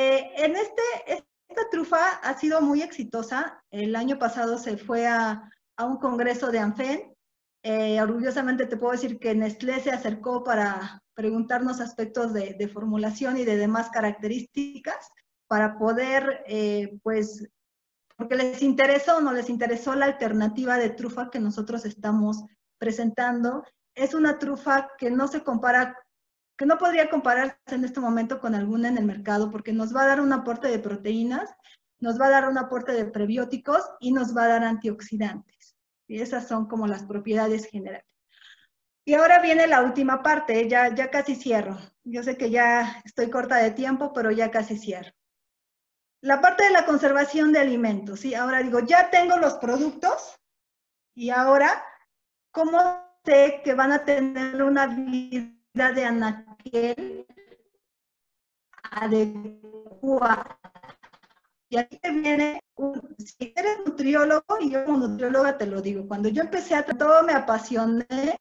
esta trufa ha sido muy exitosa. El año pasado se fue a un congreso de ANFEN. Orgullosamente te puedo decir que Nestlé se acercó para preguntarnos aspectos de formulación y de demás características para poder, pues, porque les interesó o no les interesó la alternativa de trufa que nosotros estamos presentando. Es una trufa que no se compara, que no podría compararse en este momento con alguna en el mercado, porque nos va a dar un aporte de proteínas, nos va a dar un aporte de prebióticos y nos va a dar antioxidantes. Y esas son como las propiedades generales. Y ahora viene la última parte, ya casi cierro. Yo sé que ya estoy corta de tiempo, pero ya casi cierro. La parte de la conservación de alimentos, ¿sí? Ahora digo, ya tengo los productos y ahora, ¿cómo sé que van a tener una vida vida de anaquel adecuada. Y aquí te viene, si eres nutriólogo, y yo como nutrióloga te lo digo, cuando yo empecé a todo me apasioné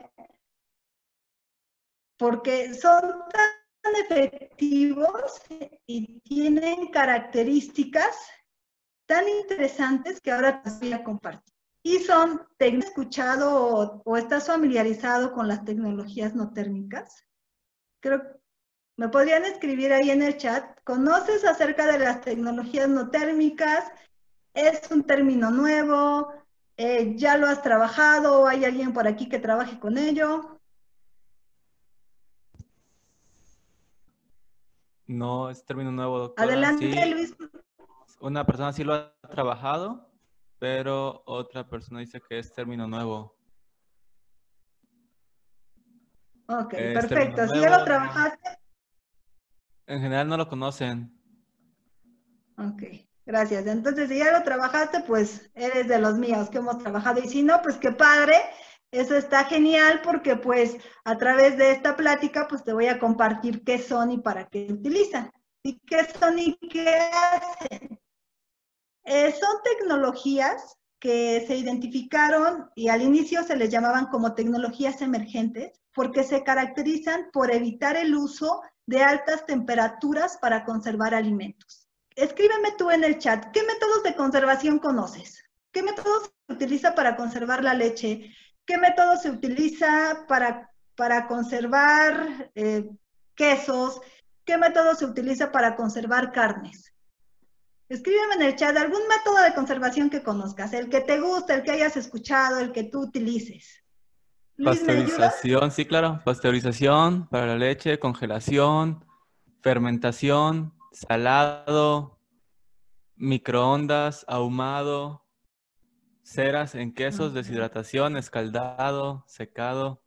porque son tan efectivos y tienen características tan interesantes que ahora te voy a compartir. Y son, ¿te has escuchado o estás familiarizado con las tecnologías no térmicas? Creo que me podrían escribir ahí en el chat. ¿Conoces acerca de las tecnologías no térmicas? ¿Es un término nuevo? ¿Ya lo has trabajado? ¿Hay alguien por aquí que trabaje con ello? No, es término nuevo, doctora. Adelante, Sí, Luis. una persona sí lo ha trabajado, pero otra persona dice que es término nuevo. Ok, Es término perfecto. Si ya lo nuevo, no. trabajaste, En general no lo conocen. ok, gracias. Entonces, si ya lo trabajaste, pues eres de los míos que hemos trabajado. Y si no, pues qué padre. Eso está genial porque pues a través de esta plática pues te voy a compartir qué son y para qué se utilizan. ¿Y qué son y qué hacen? Son tecnologías que se identificaron y al inicio se les llamaban como tecnologías emergentes porque se caracterizan por evitar el uso de altas temperaturas para conservar alimentos. Escríbeme tú en el chat, ¿qué métodos de conservación conoces? ¿Qué métodos se utiliza para conservar la leche? ¿Qué método se utiliza para conservar quesos? ¿Qué método se utiliza para conservar carnes? Escríbeme en el chat algún método de conservación que conozcas, el que te guste, el que hayas escuchado, el que tú utilices. Luis, ¿me ayudas? Pasteurización, sí, claro. Pasteurización para la leche, congelación, fermentación, salado, microondas, ahumado, ceras en quesos, deshidratación, escaldado, secado.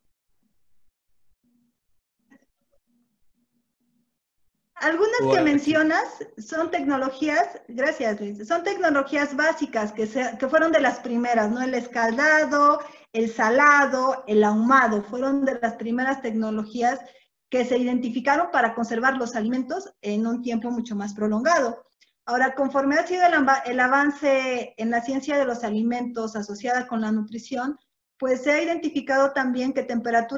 Algunas que UH. mencionas son tecnologías, gracias Luis, son tecnologías básicas que fueron de las primeras, ¿no? El escaldado, el salado, el ahumado, fueron de las primeras tecnologías que se identificaron para conservar los alimentos en un tiempo mucho más prolongado. Ahora, conforme ha sido el avance en la ciencia de los alimentos asociada con la nutrición, pues se ha identificado también que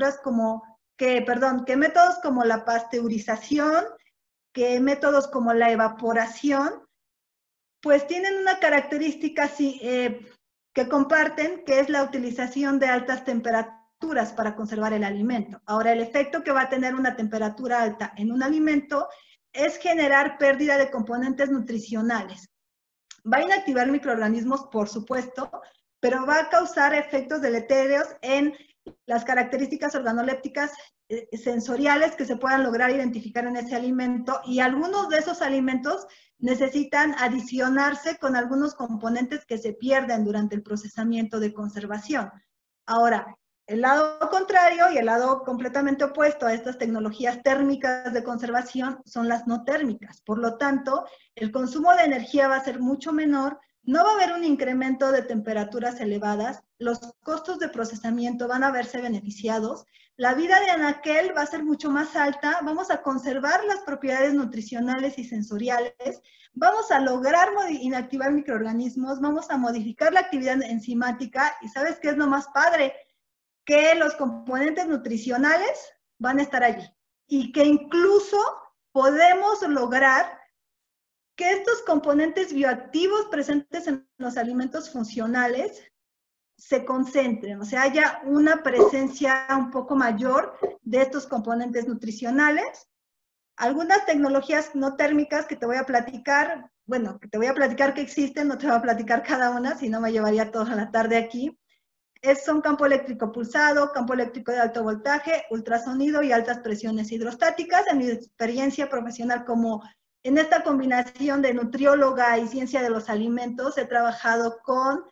que métodos como la pasteurización, que métodos como la evaporación, pues tienen una característica que comparten, que es la utilización de altas temperaturas para conservar el alimento. Ahora, el efecto que va a tener una temperatura alta en un alimento es generar pérdida de componentes nutricionales. Va a inactivar microorganismos, por supuesto, pero va a causar efectos deletéreos en las características organolépticas sensoriales que se puedan lograr identificar en ese alimento, y algunos de esos alimentos necesitan adicionarse con algunos componentes que se pierden durante el procesamiento de conservación. Ahora, el lado contrario y el lado completamente opuesto a estas tecnologías térmicas de conservación son las no térmicas. Por lo tanto, el consumo de energía va a ser mucho menor, no va a haber un incremento de temperaturas elevadas, los costos de procesamiento van a verse beneficiados, la vida de anaquel va a ser mucho más alta, vamos a conservar las propiedades nutricionales y sensoriales, vamos a lograr inactivar microorganismos, vamos a modificar la actividad enzimática, y ¿sabes qué es lo más padre? Que los componentes nutricionales van a estar allí y que incluso podemos lograr que estos componentes bioactivos presentes en los alimentos funcionales se concentren, o sea, haya una presencia un poco mayor de estos componentes nutricionales. Algunas tecnologías no térmicas que te voy a platicar, bueno, que te voy a platicar que existen, no te voy a platicar cada una, si no me llevaría toda la tarde aquí. Son campo eléctrico pulsado, campo eléctrico de alto voltaje, ultrasonido y altas presiones hidrostáticas. En mi experiencia profesional como en esta combinación de nutrióloga y ciencia de los alimentos, he trabajado con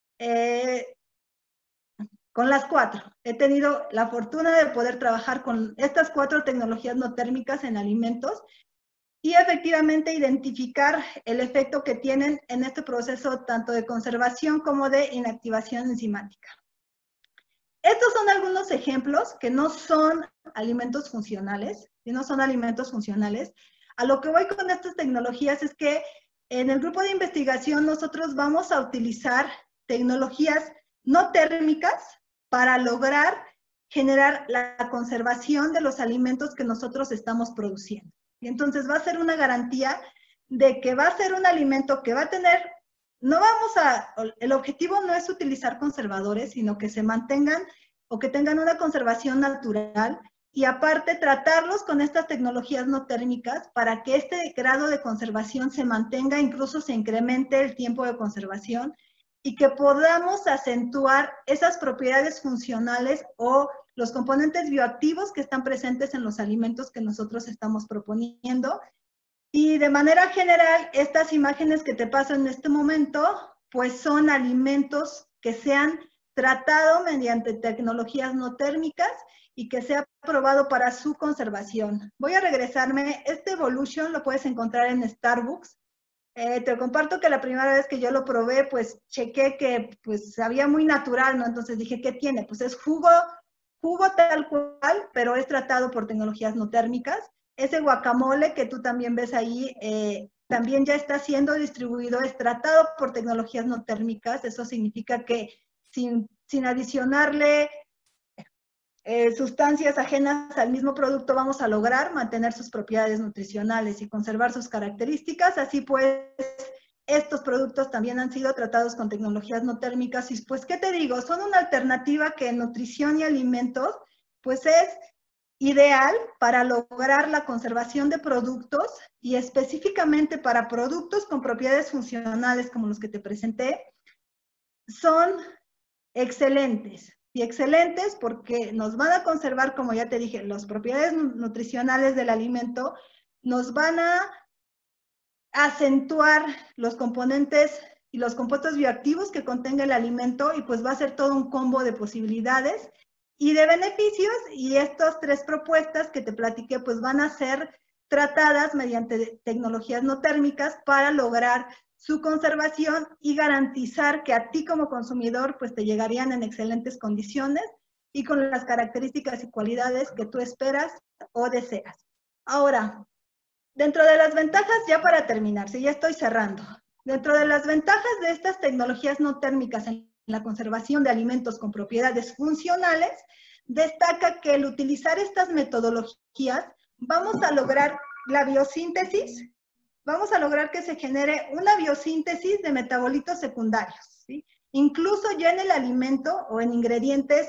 las cuatro. He tenido la fortuna de poder trabajar con estas 4 tecnologías no térmicas en alimentos y efectivamente identificar el efecto que tienen en este proceso tanto de conservación como de inactivación enzimática. estos son algunos ejemplos que no son alimentos funcionales, que no son alimentos funcionales. A lo que voy con estas tecnologías es que en el grupo de investigación nosotros vamos a utilizar tecnologías no térmicas para lograr generar la conservación de los alimentos que nosotros estamos produciendo. Y entonces va a ser una garantía de que va a ser un alimento que va a tener, el objetivo no es utilizar conservadores, sino que se mantengan o que tengan una conservación natural y aparte tratarlos con estas tecnologías no térmicas para que este grado de conservación se mantenga, incluso se incremente el tiempo de conservación y que podamos acentuar esas propiedades funcionales o los componentes bioactivos que están presentes en los alimentos que nosotros estamos proponiendo. Y de manera general, estas imágenes que te paso en este momento, pues son alimentos que se han tratado mediante tecnologías no térmicas y que se ha probado para su conservación. Voy a regresarme, este Evolution lo puedes encontrar en Starbucks. Te comparto que la primera vez que yo lo probé, pues chequé que pues sabía muy natural, ¿no? Entonces dije, ¿qué tiene? Pues es jugo tal cual, pero es tratado por tecnologías no térmicas. Ese guacamole que tú también ves ahí, también ya está siendo distribuido, es tratado por tecnologías no térmicas. Eso significa que sin adicionarle sustancias ajenas al mismo producto vamos a lograr mantener sus propiedades nutricionales y conservar sus características. Así pues, estos productos también han sido tratados con tecnologías no térmicas y pues, ¿qué te digo? Son una alternativa que en nutrición y alimentos, pues es ideal para lograr la conservación de productos y específicamente para productos con propiedades funcionales como los que te presenté, son excelentes. Y excelentes porque nos van a conservar, como ya te dije, las propiedades nutricionales del alimento, nos van a acentuar los componentes y los compuestos bioactivos que contenga el alimento y pues va a ser todo un combo de posibilidades y de beneficios, y estas tres propuestas que te platiqué pues van a ser tratadas mediante tecnologías no térmicas para lograr su conservación y garantizar que a ti como consumidor pues te llegarían en excelentes condiciones y con las características y cualidades que tú esperas o deseas. Ahora, dentro de las ventajas, ya para terminar, si ya estoy cerrando, dentro de las ventajas de estas tecnologías no térmicas en la conservación de alimentos con propiedades funcionales, destaca que al utilizar estas metodologías vamos a lograr la biosíntesis, vamos a lograr que se genere una biosíntesis de metabolitos secundarios, ¿sí? Incluso ya en el alimento o en ingredientes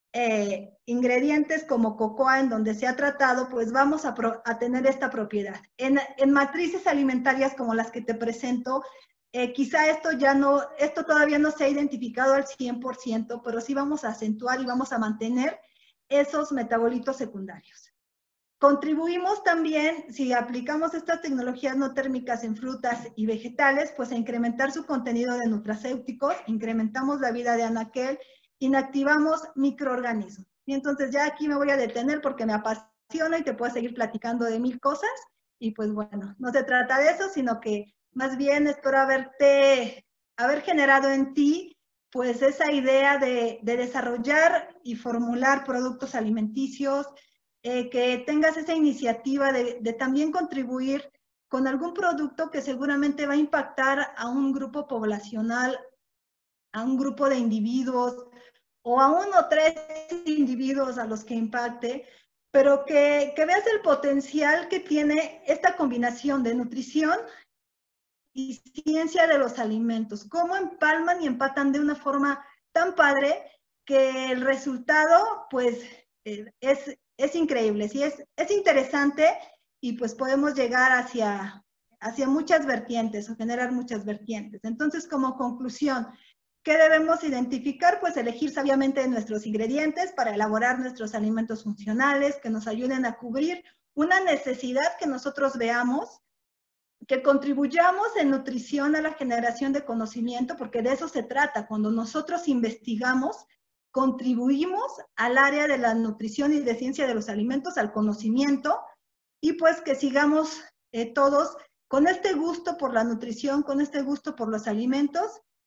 como cocoa en donde se ha tratado, pues vamos a tener esta propiedad. En matrices alimentarias como las que te presento, quizá esto todavía no se ha identificado al 100%, pero sí vamos a acentuar y vamos a mantener esos metabolitos secundarios. Contribuimos también, si aplicamos estas tecnologías no térmicas en frutas y vegetales, pues a incrementar su contenido de nutracéuticos, incrementamos la vida de anaquel, inactivamos microorganismos. Y entonces ya aquí me voy a detener porque me apasiona y te puedo seguir platicando de mil cosas. Y pues bueno, no se trata de eso, sino que más bien espero haber generado en ti pues esa idea de desarrollar y formular productos alimenticios, que tengas esa iniciativa de también contribuir con algún producto que seguramente va a impactar a un grupo poblacional, a un grupo de individuos o a 1 o 3 individuos a los que impacte, pero que veas el potencial que tiene esta combinación de nutrición y ciencia de los alimentos, cómo empalman y empatan de una forma tan padre que el resultado pues es increíble, sí, es interesante y pues podemos llegar hacia muchas vertientes o generar muchas vertientes. Entonces, como conclusión, ¿qué debemos identificar? Pues elegir sabiamente nuestros ingredientes para elaborar nuestros alimentos funcionales que nos ayuden a cubrir una necesidad que nosotros veamos, que contribuyamos en nutrición a la generación de conocimiento, porque de eso se trata. Cuando nosotros investigamos, contribuimos al área de la nutrición y de ciencia de los alimentos, al conocimiento, y pues que sigamos todos con este gusto por la nutrición, con este gusto por los alimentos,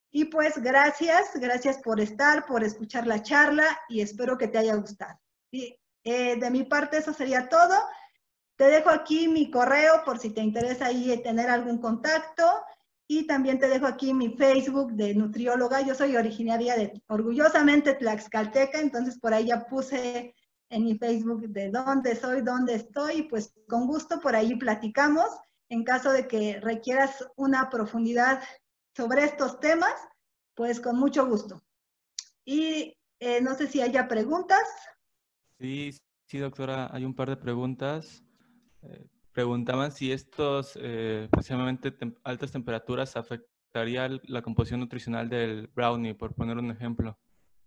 Y pues gracias por estar, por escuchar la charla y espero que te haya gustado. Y, de mi parte eso sería todo. Te dejo aquí mi correo por si te interesa ahí tener algún contacto y también te dejo aquí mi Facebook de nutrióloga. Yo soy originaria de orgullosamente Tlaxcalteca, entonces por ahí ya puse en mi Facebook de dónde soy, dónde estoy, y pues con gusto por ahí platicamos. En caso de que requieras una profundidad sobre estos temas, pues con mucho gusto. Y no sé si haya preguntas. Sí, sí, doctora, hay un par de preguntas. Preguntaban si estos, precisamente altas temperaturas, afectaría la composición nutricional del brownie, por poner un ejemplo.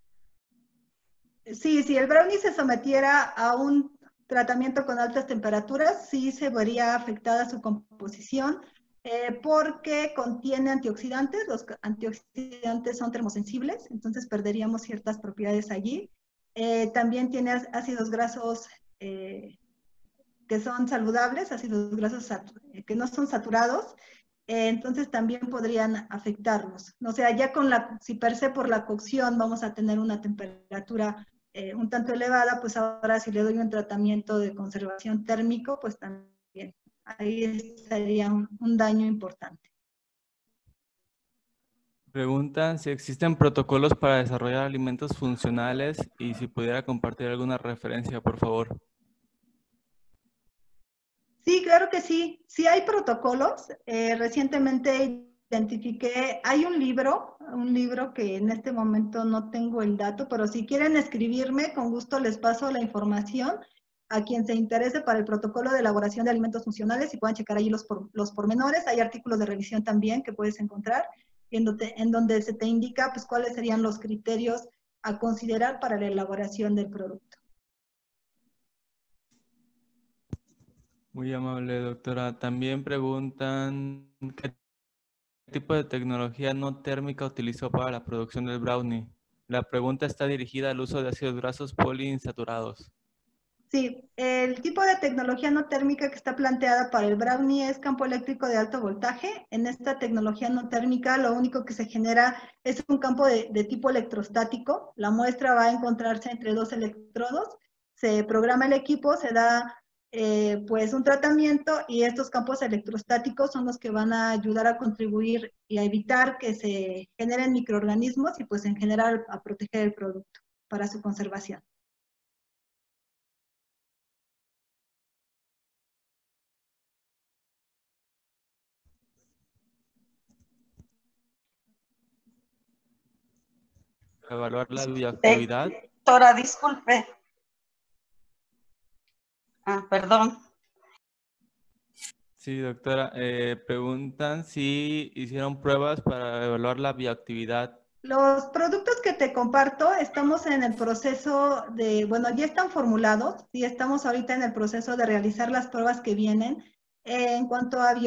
Sí, si el brownie se sometiera a un tratamiento con altas temperaturas, sí se vería afectada su composición porque contiene antioxidantes. Los antioxidantes son termosensibles, entonces perderíamos ciertas propiedades allí. También tiene ácidos grasos que son saludables, ácidos grasos que no son saturados, entonces también podrían afectarnos. O sea, ya con si per se por la cocción vamos a tener una temperatura un tanto elevada, pues ahora si le doy un tratamiento de conservación térmico, pues también ahí sería un daño importante. Preguntan si existen protocolos para desarrollar alimentos funcionales y si pudiera compartir alguna referencia, por favor. Sí, claro que sí. Sí hay protocolos. Recientemente identifiqué, hay un libro que en este momento no tengo el dato, pero si quieren escribirme, con gusto les paso la información a quien se interese para el protocolo de elaboración de alimentos funcionales y puedan checar ahí los pormenores. Hay artículos de revisión también que puedes encontrar en donde se te indica pues cuáles serían los criterios a considerar para la elaboración del producto. Muy amable, doctora. También preguntan qué tipo de tecnología no térmica utilizó para la producción del brownie. La pregunta está dirigida al uso de ácidos grasos poliinsaturados. Sí, el tipo de tecnología no térmica que está planteada para el brownie es campo eléctrico de alto voltaje. En esta tecnología no térmica lo único que se genera es un campo de tipo electrostático. La muestra va a encontrarse entre dos electrodos, se programa el equipo, se da pues un tratamiento y estos campos electrostáticos son los que van a ayudar a contribuir y a evitar que se generen microorganismos y pues en general a proteger el producto para su conservación. Evaluar la bioactividad. Doctora, disculpe. Perdón. Sí, doctora. Preguntan si hicieron pruebas para evaluar la bioactividad. Los productos que te comparto, estamos en el proceso de, bueno, ya están formulados y estamos ahorita en el proceso de realizar las pruebas que vienen. En cuanto a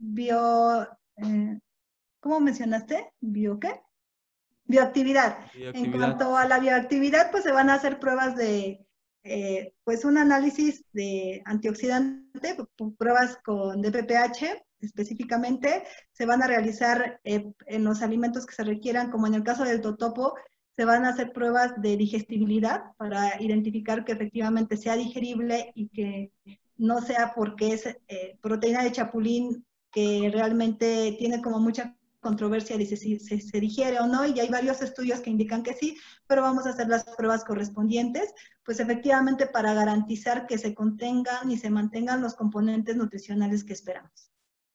¿cómo mencionaste? ¿Bio qué? Bioactividad. En cuanto a la bioactividad, pues se van a hacer pruebas de, pues un análisis de antioxidante, pruebas con DPPH específicamente, se van a realizar en los alimentos que se requieran, como en el caso del totopo, se van a hacer pruebas de digestibilidad para identificar que efectivamente sea digerible y que no sea porque es proteína de chapulín que realmente tiene como mucha controversia, dice si se digiere o no, y hay varios estudios que indican que sí, pero vamos a hacer las pruebas correspondientes, pues efectivamente para garantizar que se contengan y se mantengan los componentes nutricionales que esperamos.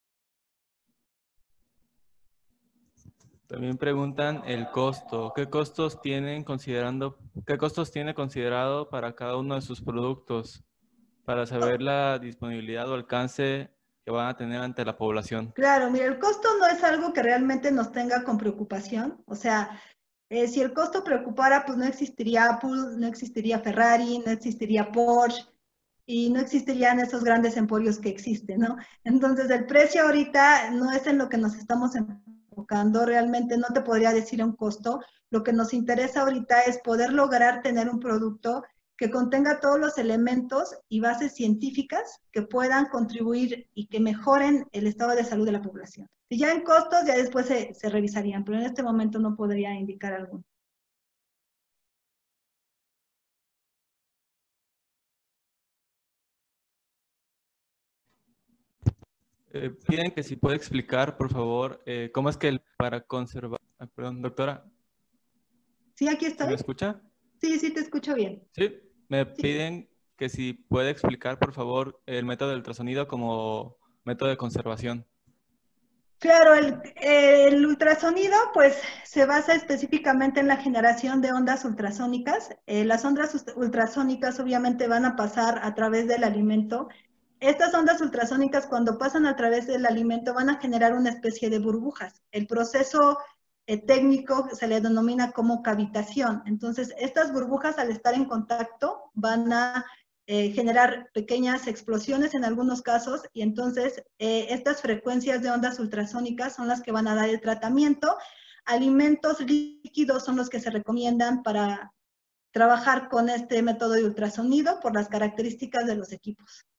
También preguntan el costo. ¿Qué costos tiene considerado para cada uno de sus productos para saber la disponibilidad o alcance que van a tener ante la población? Claro, mira, el costo no es algo que realmente nos tenga con preocupación. O sea, si el costo preocupara, pues no existiría Apple, no existiría Ferrari, no existiría Porsche y no existirían esos grandes emporios que existen, ¿no? Entonces, el precio ahorita no es en lo que nos estamos enfocando, realmente no te podría decir un costo. Lo que nos interesa ahorita es poder lograr tener un producto que contenga todos los elementos y bases científicas que puedan contribuir y que mejoren el estado de salud de la población. Y ya en costos, ya después se revisarían, pero en este momento no podría indicar alguno. Piden que si puede explicar, por favor, cómo es que para conservar... perdón, doctora. Sí, aquí estoy. ¿Me escucha? Sí, sí, te escucho bien. Sí, me piden que si puede explicar, por favor, el método de ultrasonido como método de conservación. Claro, el ultrasonido pues se basa específicamente en la generación de ondas ultrasónicas. Las ondas ultrasónicas obviamente van a pasar a través del alimento. Estas ondas ultrasónicas cuando pasan a través del alimento van a generar una especie de burbujas. El proceso técnico se le denomina como cavitación. Entonces, estas burbujas al estar en contacto van a generar pequeñas explosiones en algunos casos y entonces estas frecuencias de ondas ultrasónicas son las que van a dar el tratamiento. Alimentos líquidos son los que se recomiendan para trabajar con este método de ultrasonido por las características de los equipos.